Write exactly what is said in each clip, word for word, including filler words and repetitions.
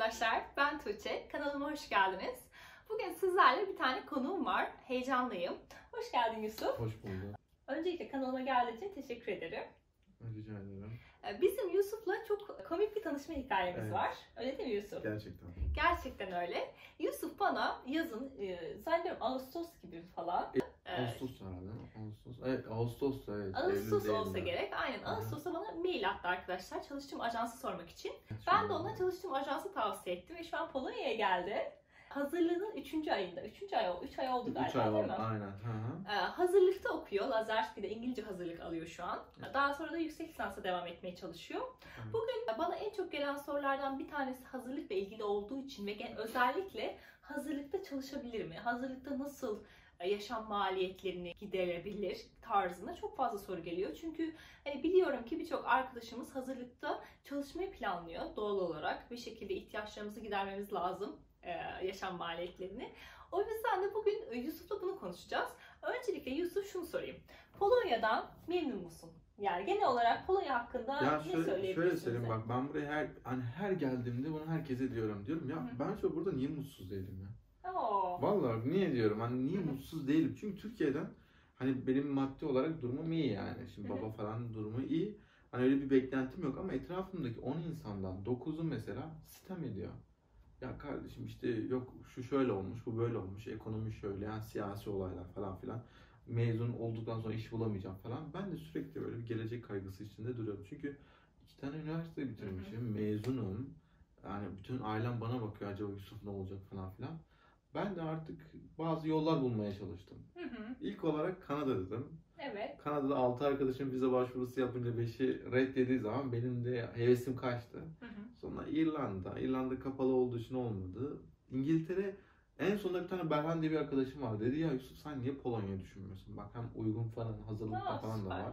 arkadaşlar, ben Tuğçe. Kanalıma hoş geldiniz. Bugün sizlerle bir tane konuğum var. Heyecanlıyım. Hoş geldin Yusuf. Hoş bulduk. Öncelikle kanalıma geldiğin için teşekkür ederim. Rica ederim. Bizim Yusuf'la çok komik bir tanışma hikayemiz Evet. var. Öyle değil mi Yusuf? Gerçekten. Gerçekten öyle. Yusuf bana yazın, e, zannediyorum Ağustos gibi falan. e, Ağustos herhalde değil mi? Ağustos. Evet, Ağustos da evet. Ağustos Eylül olsa değil mi? gerek. Aynen. Hı. Ağustos'ta bana mail attı arkadaşlar. Çalıştığım ajansı sormak için. Evet, Ben de şöyle. ona çalıştığım ajansı tavsiye ettim ve şu an Polonya'ya geldi. Hazırlığının üçüncü ayında. üçüncü ay, üç ay oldu galiba Üç ay değil oldu, mi? aynen. Hı hı. Ee, hazırlıkta okuyor. Lazerski'de İngilizce hazırlık alıyor şu an. Evet. Daha sonra da yüksek lisansa devam etmeye çalışıyor. Evet. Bugün bana en çok gelen sorulardan bir tanesi hazırlıkla ilgili olduğu için ve gen- özellikle hazırlıkta çalışabilir mi? Hazırlıkta nasıl yaşam maliyetlerini giderebilir tarzında çok fazla soru geliyor. Çünkü hani biliyorum ki birçok arkadaşımız hazırlıkta çalışmayı planlıyor doğal olarak. Bir şekilde ihtiyaçlarımızı gidermemiz lazım, yaşam maliyetlerini. O yüzden de bugün Yusuf'la bunu konuşacağız. Öncelikle Yusuf şunu sorayım. Polonya'dan memnun musun? Yani genel olarak Polonya hakkında Ya ne şöyle, söyleyebilirsin? şöyle söyleyeyim bak, ben buraya her hani her geldiğimde bunu herkese diyorum. Diyorum ya, Hı hı. ben şu burada niye mutsuz değilim ya? Oo. Vallahi niye diyorum, hani niye Hı hı. mutsuz değilim? Çünkü Türkiye'den hani benim maddi olarak durumum iyi yani. Şimdi Hı hı. baba falan durumu iyi. Hani öyle bir beklentim yok ama etrafımdaki on insandan dokuzu mesela sitem ediyor. Ya kardeşim işte yok şu şöyle olmuş, bu böyle olmuş, ekonomi şöyle, yani siyasi olaylar falan filan. Mezun olduktan sonra iş bulamayacağım falan. Ben de sürekli böyle bir gelecek kaygısı içinde duruyorum. Çünkü iki tane üniversite bitirmişim, mezunum. Yani bütün ailem bana bakıyor, acaba Yusuf ne olacak falan filan. Ben de artık bazı yollar bulmaya çalıştım. Hı hı. İlk olarak Kanada dedim. Evet. Kanada'da altı arkadaşım vize başvurusu yapınca beşi reddediği zaman benim de hevesim kaçtı. Hı hı. Sonra İrlanda. İrlanda kapalı olduğu için olmadı. İngiltere, en sonunda bir tane Berhan diye bir arkadaşım var. Dedi ya Yusuf, sen niye Polonya'yı düşünmüyorsun? Bak hem uygun falan, hazırlıkta Aa, falan da süper. var.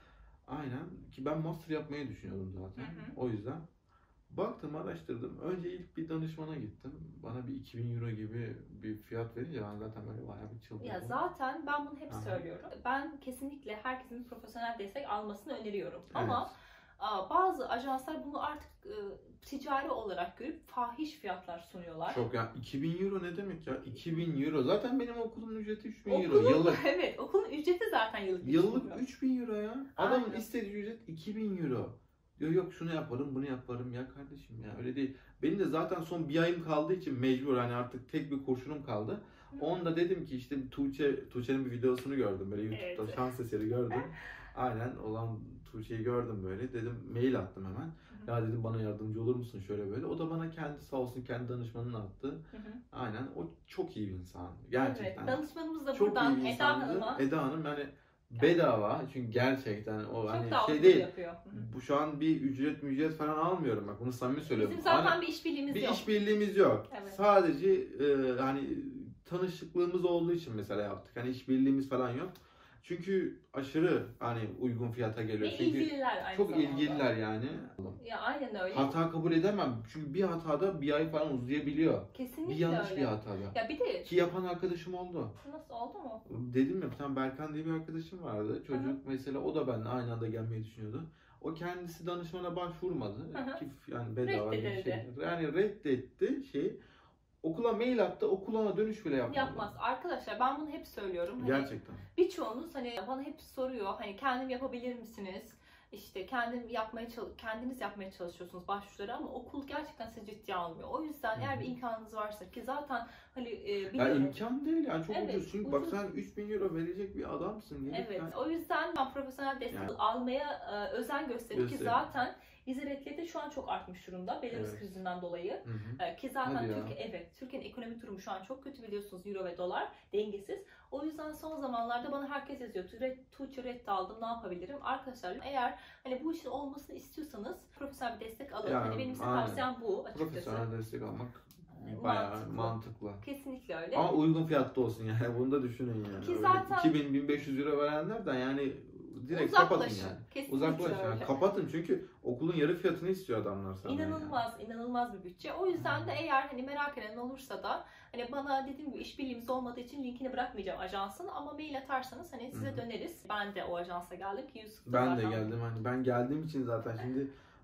Aynen. Ki ben master yapmayı düşünüyordum zaten. Hı hı. O yüzden baktım, araştırdım. Önce ilk bir danışmana gittim. Bana bir iki bin euro gibi bir fiyat verince ben zaten böyle bayağı bir çıldırdım. Ya zaten ben bunu hep Aha. söylüyorum. Ben kesinlikle herkesin profesyonel destek almasını öneriyorum. Evet. Ama aa, bazı ajanslar bunu artık e, ticari olarak görüp fahiş fiyatlar sunuyorlar. Çok ya, iki bin euro ne demek ya? iki bin euro. Zaten benim okulumun ücreti üç bin euro. Okulun, Yıllık. evet, okulun ücreti zaten yıllık. Yıllık üç bin euro ya. Adamın Aynen. istediği ücret iki bin euro. Diyor yok şunu yaparım, bunu yaparım ya kardeşim ya, öyle değil. Benim de zaten son bir ayım kaldığı için mecbur, hani artık tek bir kurşunum kaldı. Onda dedim ki işte Tuğçe, Tuğçe'nin bir videosunu gördüm böyle YouTube'da, Evet. şans eseri gördüm. Aynen olan Tuğçe'yi gördüm böyle, dedim mail attım hemen. Ya dedim bana yardımcı olur musun şöyle böyle. O da bana kendi sağ olsun kendi danışmanını attı. Hı hı. Aynen, o çok iyi bir insan. Gerçekten. Evet, danışmanımız da Çok buradan iyi bir Eda insandı. Hanım'a Eda Hanım yani bedava, çünkü gerçekten o çok hani daha şey ucuz değil. yapıyor. Hı hı. Bu şu an bir ücret mücret falan almıyorum, bak bunu samimi söylüyorum. Bizim zaten Hani bir işbirliğimiz bir yok. işbirliğimiz yok. Evet. Sadece e, hani tanışıklığımız olduğu için mesela yaptık. Hani işbirliğimiz falan yok. Çünkü aşırı hani uygun fiyata geliyor. Ve Çünkü ilgililer aynı çok zamanda. ilgililer yani. Ya aynen öyle. Hata kabul edemem. Çünkü bir hatada bir ay falan uzayabiliyor. Kesinlikle Bir yanlış öyle. bir hatada. Ya bir de Ki yapan arkadaşım oldu. nasıl oldu mu? Dedim ya, bir tane Berkan diye bir arkadaşım vardı. Çocuk Hı hı. mesela, o da benimle aynı anda gelmeyi düşünüyordu. O kendisi danışmana başvurmadı. Hı hı. Ki yani bedava gibi bir şey. Reddedildi. Yani reddetti şey. Okula mail attı, okul ona dönüş bile yapmadı. Yapmaz. Arkadaşlar ben bunu hep söylüyorum. Hani Gerçekten. birçoğunuz hani bana hep soruyor. Hani kendim yapabilir misiniz? İşte kendim yapmaya çal- kendiniz yapmaya çalışıyorsunuz başvuruları ama okul gerçekten sizi ciddiye almıyor. O yüzden Hı eğer hı. bir imkanınız varsa, ki zaten hani e, Ya biliyorum. imkan değil yani, çok Evet, ucuz. Çünkü ucuz. bak sen üç bin euro verecek bir adamsın. Gelip Evet. yani- O yüzden ben profesyonel destek Yani. almaya e, özen gösteriyorum ki Gösteriyorum. zaten vize reddleri de şu an çok artmış durumda Belarus Evet. krizinden dolayı. Hı hı. E, Ki zaten Hadi ya. Türkiye, evet, Türkiye'nin ekonomik durumu şu an çok kötü biliyorsunuz, euro ve dolar dengesiz. O yüzden son zamanlarda bana herkes yazıyor. Tuğçe, Tuğçe red aldım, ne yapabilirim? Arkadaşlar eğer hani bu işin olmasını istiyorsanız profesyonel bir destek alın. Yani, hani benim size aynen. tavsiyem bu açıkçası. Profesyonel destek almak bayağı Mantıklı. mantıklı. Kesinlikle öyle. Ama uygun fiyatlı olsun yani. Bunu da düşünün yani. Ki Öyle zaten- iki bin bin beş yüz euro verenlerden yani direkt kapatın Uzaklaşın. yani. Kesinlikle Uzaklaşın yani. öyle. Kapatın, çünkü okulun yarı fiyatını istiyor adamlar sana. İnanılmaz, inanılmaz bir bütçe. O yüzden de eğer hani merak eden olursa da hani bana dediğim gibi işbirliğimiz olmadığı için linkini bırakmayacağım ajansın, ama mail atarsanız hani size Hı hı. döneriz. Ben de o ajansa geldim ki Yusuf da Ben de zaten- geldim, hani ben geldiğim için zaten şimdi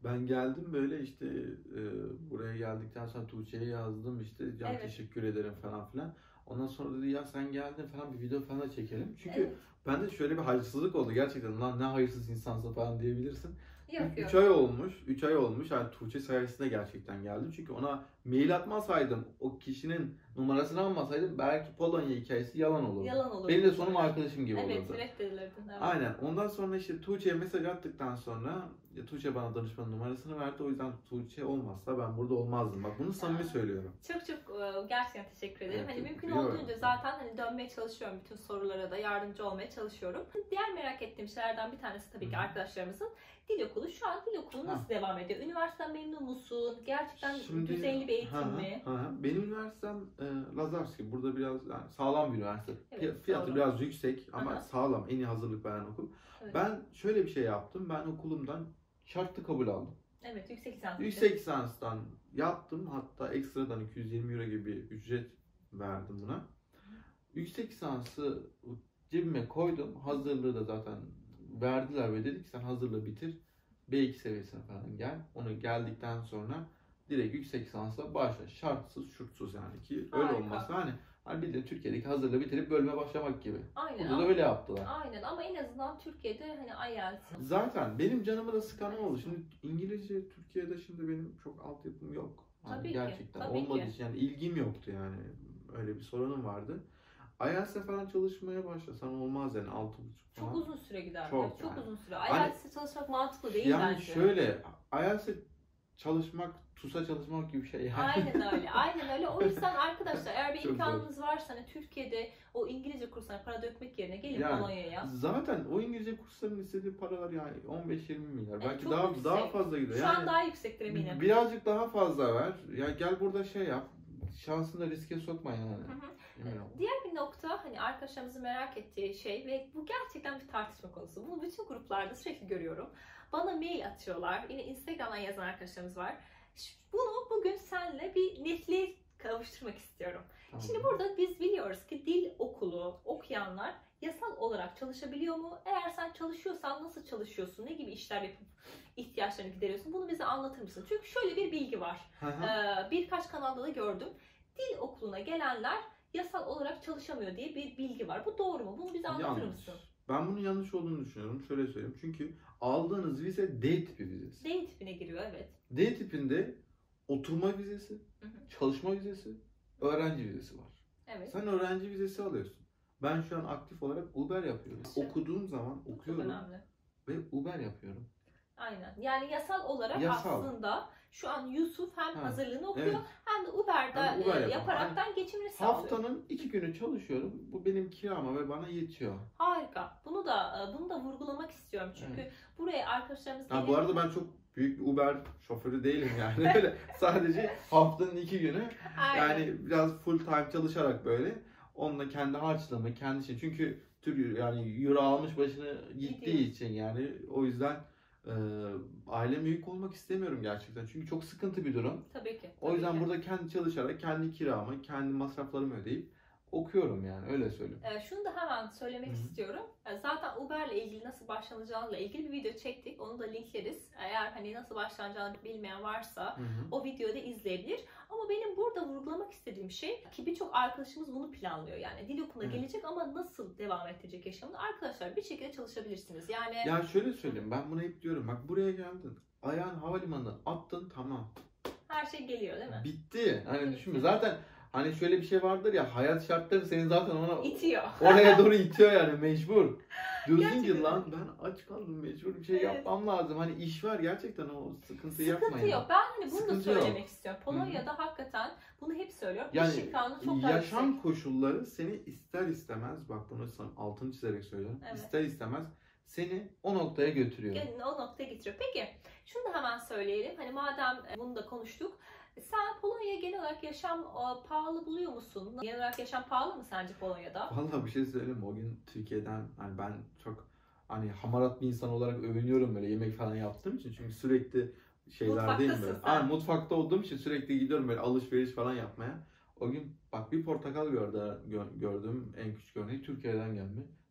Ben geldim böyle işte e, buraya geldikten sonra Tuğçe'ye yazdım işte can Evet. teşekkür ederim falan filan. Ondan sonra dedi ya sen geldin falan bir video falan da çekelim. Çünkü Evet. bende şöyle bir hayırsızlık oldu gerçekten lan ne hayırsız insansın falan diyebilirsin. Yok yok. üç ay olmuş, üç ay olmuş. Yani Tuğçe sayesinde gerçekten geldim. Çünkü ona mail atmasaydım, o kişinin numarasını almasaydım belki Polonya hikayesi yalan olurdu. Yalan olurdu. Benim de sonum arkadaşım gibi Evet, olurdu. reddedilirdin. Evet. Aynen. Ondan sonra işte Tuğçe'ye mesaj attıktan sonra ya Tuğçe bana danışmanın numarasını verdi. O yüzden Tuğçe olmazsa ben burada olmazdım. Bak bunu samimi söylüyorum. Çok çok e, gerçekten teşekkür ederim. Evet, hani mümkün biliyorum. olduğunca zaten hani dönmeye çalışıyorum, bütün sorulara da yardımcı olmaya çalışıyorum. Diğer merak ettiğim şeylerden bir tanesi tabii ki Hı. arkadaşlarımızın dil okulu. Şu an dil okulu nasıl Ha. devam ediyor? Üniversiteden memnun musun? Gerçekten Şimdi- düzeyli bir eğitim Ha, mi? ha. Benim üniversitem e, Lazarski. Burada biraz yani sağlam bir üniversite. Evet, Fi- Fiyatı doğru. biraz yüksek ama Aha. sağlam. En iyi hazırlık veren okul. Evet. Ben şöyle bir şey yaptım. Ben okulumdan şartlı kabul aldım. Evet, yüksek lisans. Yüksek lisanstan yaptım. Hatta ekstradan iki yüz yirmi euro gibi bir ücret verdim buna. Yüksek lisansı cebime koydum. Hazırlığı da zaten verdiler ve dedik sen hazırlığı bitir. B iki seviyesine falan gel. Onu geldikten sonra direkt yüksek lisansla başla. Şartsız, şurtsuz yani ki öyle Harika. olmazsa hani hani bildiğin Türkiye'deki hazırlığı bitirip bölüme başlamak gibi. Aynen. Burada da ama- öyle yaptılar. Aynen ama en azından Türkiye'de hani I E L T S. Zaten benim canımı da sıkan oldu. Şimdi İngilizce Türkiye'de şimdi benim çok altyapım yok. Yani Tabii ki, gerçekten tabii olmadığı ki. için yani ilgim yoktu yani. Öyle bir sorunum vardı. I E L T S'e falan çalışmaya başlasan olmaz yani altı buçuk falan. Çok uzun süre gider. Çok Çok, yani. uzun süre. Hani- I E L T S'e çalışmak mantıklı değil Yani bence. şöyle I E L T S'e çalışmak, TUS'a çalışmak gibi bir şey yani. Aynen öyle. Aynen öyle. O yüzden arkadaşlar eğer bir Çok imkanınız varsa hani Türkiye'de o İngilizce kurslarına para dökmek yerine gelin Yani, Polonya'ya. Zaten o İngilizce kurslarının istediği paralar yani on beş yirmi milyar. Evet, Belki çok daha yüksek. daha fazla gidiyor. Şu yani, an daha yüksektir eminim. birazcık daha fazla ver. Ya gel burada şey yap. Şansını da riske sokma yani. Hı hı. Emin ol. Diğer bir nokta hani arkadaşlarımızın merak ettiği şey ve bu gerçekten bir tartışma konusu. Bunu bütün gruplarda sürekli görüyorum. Bana mail atıyorlar. Yine Instagram'dan yazan arkadaşlarımız var. Ş- Bunu bugün seninle bir netliğe kavuşturmak istiyorum. Tamam. Şimdi burada biz biliyoruz ki dil okulu okuyanlar yasal olarak çalışabiliyor mu? Eğer sen çalışıyorsan nasıl çalışıyorsun? Ne gibi işler yapıp ihtiyaçlarını gideriyorsun? Bunu bize anlatır mısın? Çünkü şöyle bir bilgi var. Hı hı. Ee, birkaç kanalda da gördüm. Dil okuluna gelenler yasal olarak çalışamıyor diye bir bilgi var. Bu doğru mu? Bunu bize anlatır Yanlış. mısın? Ben bunun yanlış olduğunu düşünüyorum. Şöyle söyleyeyim. Çünkü aldığınız vize D tipi vizesi. D tipine giriyor evet. D tipinde oturma vizesi, Hı hı. çalışma vizesi, öğrenci vizesi var. Evet. Sen öğrenci vizesi alıyorsun. Ben şu an aktif olarak Uber yapıyorum. Şey- Okuduğum zaman Bu çok okuyorum önemli. ve Uber yapıyorum. Aynen. Yani yasal olarak Yasal. aslında şu an Yusuf hem Ha, hazırlığını okuyor evet. hem de Uber'de Hem Uber e, yapıyor. yaparaktan geçimini sağlıyor. Haftanın iki günü çalışıyorum. Bu benim kirama ve bana yetiyor. Harika. Bunu da e, bunu da vurgulamak istiyorum. Çünkü buraya arkadaşlarımız Ha, bu gelip- arada ben çok büyük bir Uber şoförü değilim yani. Öyle sadece haftanın iki günü Aynen. yani biraz full time çalışarak böyle onunla kendi harçlığımı, kendi şey. Çünkü Türk yani euro almış başını gittiği Gidiyor. için yani o yüzden e, aileme yük olmak istemiyorum gerçekten. Çünkü çok sıkıntı bir durum. Tabii ki. O tabii yüzden ki. burada kendi çalışarak kendi kiramı, kendi masraflarımı ödeyip okuyorum yani öyle söyleyeyim. Ee, şunu da hemen söylemek Hı hı. istiyorum. Ee, Zaten Uber'le ilgili nasıl başlanacağıyla ilgili bir video çektik. Onu da linkleriz. Eğer hani nasıl başlanacağını bilmeyen varsa Hı hı. o videoda izleyebilir. Ama benim burada vurgulamak istediğim şey ki birçok arkadaşımız bunu planlıyor. Yani dil okuluna Evet. gelecek ama nasıl devam ettirecek yaşamını? Arkadaşlar bir şekilde çalışabilirsiniz. Yani Ya şöyle söyleyeyim ben bunu hep diyorum bak buraya geldin. Ayağın havalimanından attın tamam. her şey geliyor değil mi? Bitti. Hani Bitti. düşünme zaten hani şöyle bir şey vardır ya hayat şartları seni zaten ona İtiyor. oraya doğru itiyor yani mecbur. Diyorsun Gerçekten. ki lan ben aç kaldım mecbur bir şey Evet. yapmam lazım. Hani iş var gerçekten o sıkıntıyı yapmayın. Sıkıntı yok. Ben hani bunu Sıkıntı da yok. söylemek istiyorum. Polonya'da hakikaten bunu hep söylüyorum. Yani İş imkanı çok daha yaşam yüksek. koşulları seni ister istemez bak bunu sana altını çizerek söylüyorum. Evet. İster istemez seni o noktaya götürüyor. Yani o noktaya getiriyor. Peki şunu da hemen söyleyelim. Hani madem bunu da konuştuk. Sen Polonya'ya genel olarak yaşam e, pahalı buluyor musun? Genel olarak yaşam pahalı mı sence Polonya'da? Vallahi bir şey söyleyeyim mi? O gün Türkiye'den hani ben çok hani hamarat bir insan olarak övünüyorum böyle yemek falan yaptığım için çünkü sürekli şeylerdeyim Mutfaktasın böyle. sen. Aynen, mutfakta olduğum için sürekli gidiyorum böyle alışveriş falan yapmaya. O gün bak bir portakal gördü, gö- gördüm en küçük örneği Türkiye'den gelme.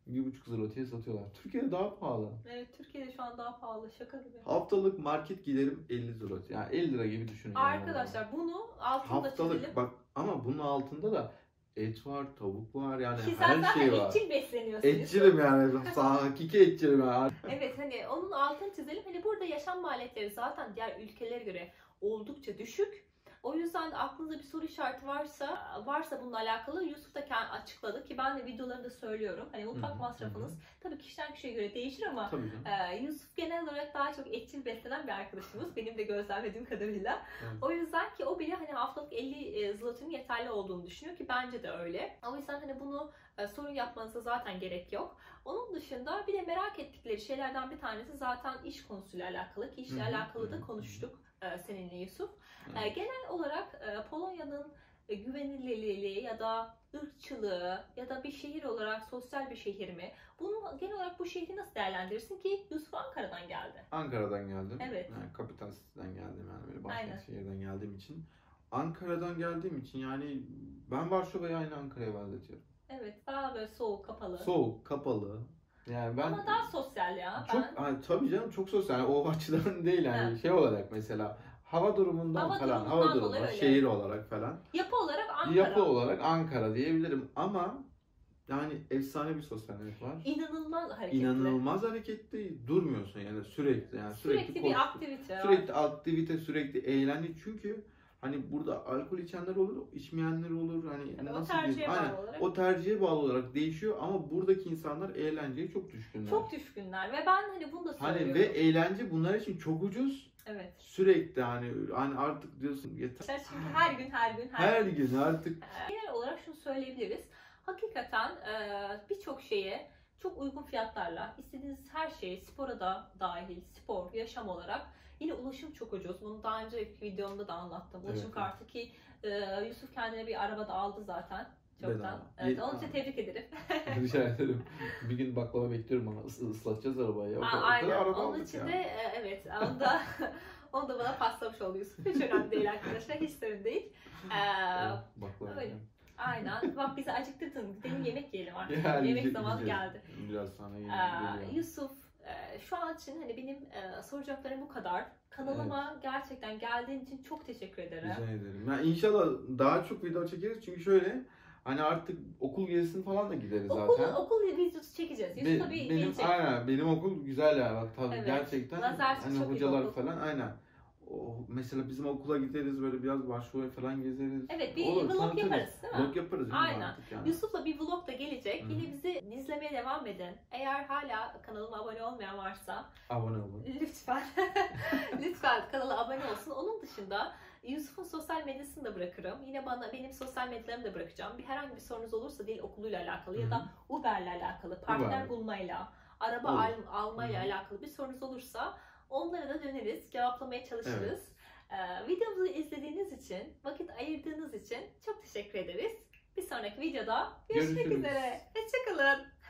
bir buçuk zloty'ye satıyorlar. Türkiye'de daha pahalı. Evet, Türkiye'de şu an daha pahalı. Şaka gibi. Haftalık market giderim elli zloty. Yani elli lira gibi düşünün. yani Arkadaşlar bunu altında Haftalık çizelim. bak ama bunun altında da et var, tavuk var yani Ki sen her şey var. etçil besleniyorsun. Etçilim yani. Hakiki etçilim yani. Evet, hani onun altını çizelim. Hani burada yaşam maliyetleri zaten diğer ülkelere göre oldukça düşük. O yüzden de aklınızda bir soru işareti varsa, varsa bununla alakalı Yusuf da kendi açıkladı ki ben de videolarında söylüyorum. Hani mutfak Hı hı, masrafınız hı. tabii kişiden kişiye göre değişir ama Tabii canım. e, Yusuf genel olarak daha çok etçil beslenen bir arkadaşımız. Benim de gözlemlediğim kadarıyla. Evet. O yüzden ki o bile hani haftalık elli zlotinin yeterli olduğunu düşünüyor ki bence de öyle. O yüzden hani bunu e, sorun yapmanıza zaten gerek yok. Onun dışında bir de merak ettikleri şeylerden bir tanesi zaten iş konusuyla alakalı ki işle Hı hı, alakalı da hı hı. konuştuk e, seninle Yusuf. Evet. E, genel olarak e, Polonya'nın e, güvenilirliği ya da ırkçılığı ya da bir şehir olarak sosyal bir şehir mi? Bunun genel olarak bu şehri nasıl değerlendirirsin ki Yusuf Ankara'dan geldi? Ankara'dan geldim. Evet. Yani Kapital City'den geldim yani böyle Aynen. başka şehirden geldiğim için. Ankara'dan geldiğim için yani ben Varşova'yı aynı Ankara'ya benzetiyorum. Evet, daha böyle soğuk, kapalı. Soğuk, kapalı. Yani ben Ama daha sosyal ya. çok Ben... hani, tabii canım çok sosyal. Yani o açıdan değil yani Evet. şey olarak mesela hava durumundan Hava falan, durumundan hava durumu, dolayı öyle. şehir olarak falan. Yapı olarak Ankara. Yapı olarak Ankara diyebilirim ama yani efsane bir sosyallik var. İnanılmaz hareketli. İnanılmaz hareketli, durmuyorsun yani sürekli yani sürekli, Sürekli koş- bir aktivite var. sürekli aktivite, sürekli eğlence çünkü hani burada alkol içenler olur, içmeyenler olur hani Tabii o nasıl tercihe diyeyim? bağlı Aynen, olarak. o tercihe bağlı olarak değişiyor ama buradaki insanlar eğlenceye çok düşkünler. Çok düşkünler ve ben hani bunu da söylüyorum. Hani ve eğlence bunlar için çok ucuz. Evet. Sürekli hani hani artık diyorsun yeter. Çünkü her gün her gün her, Her gün. gün artık Genel olarak şunu söyleyebiliriz. Hakikaten e, birçok şeye çok uygun fiyatlarla istediğiniz her şeye, spora da dahil, spor, yaşam olarak yine ulaşım çok ucuz. Bunu daha önceki videomda da anlattım. Ulaşım Evet. kartı ki e, Yusuf kendine bir araba da aldı zaten. Çoktan. Bedava. Evet, Yedi- onun için tebrik ederim. rica ederim. Bir gün baklava bekliyorum ama ıs- ıslatacağız arabayı. O Aa, kadar, o aynen. kadar araba Onun aldık için ya. de e, evet, onu da, onu da bana paslamış oluyorsun. Hiç önemli değil arkadaşlar, hiç sorun değil. Ee, Evet, baklava öyle. yiyeceğim. aynen. Bak bizi acıktırdın. Gidelim yemek yiyelim artık. Yani yemek yiyecek- zamanı yiyeceğiz. geldi. Biraz sonra yine Ee, geliyor. Yusuf, e, şu an için hani benim e, soracaklarım bu kadar. Kanalıma gerçekten geldiğin için çok teşekkür ederim. Rica ederim. Yani inşallah daha çok video çekeriz çünkü şöyle hani artık okul gezisini falan da gideriz Okul, zaten. okul videosu çekeceğiz. Yusuf Be- tabii benim gelecek. aynen benim okul güzel ya bak tabii Evet. gerçekten Lazersiz hani çok iyi hocalar okul. falan aynen. O, mesela bizim okula gideriz böyle biraz Varşova'ya falan gezeriz. Evet, bir Olur, vlog tanıtırız. yaparız değil mi? Vlog yaparız. değil mi Aynen. artık yani? Yusuf'la bir vlog da gelecek. Hı hı. Yine bizi izlemeye devam edin. Eğer hala kanalıma abone olmayan varsa Abone olun. lütfen lütfen kanala abone olsun. Onun dışında Yusuf'un sosyal medyasını da bırakırım. Yine bana benim sosyal medyalarımı da bırakacağım. Bir herhangi bir sorunuz olursa dil okuluyla alakalı ya da Uber'le alakalı, partner Uber. bulmayla, araba Olur. al, almayla Hı hı. alakalı bir sorunuz olursa onlara da döneriz, cevaplamaya çalışırız. Ee, videomuzu izlediğiniz için, vakit ayırdığınız için çok teşekkür ederiz. Bir sonraki videoda görüşmek Görüşürüz. üzere. Hoşçakalın.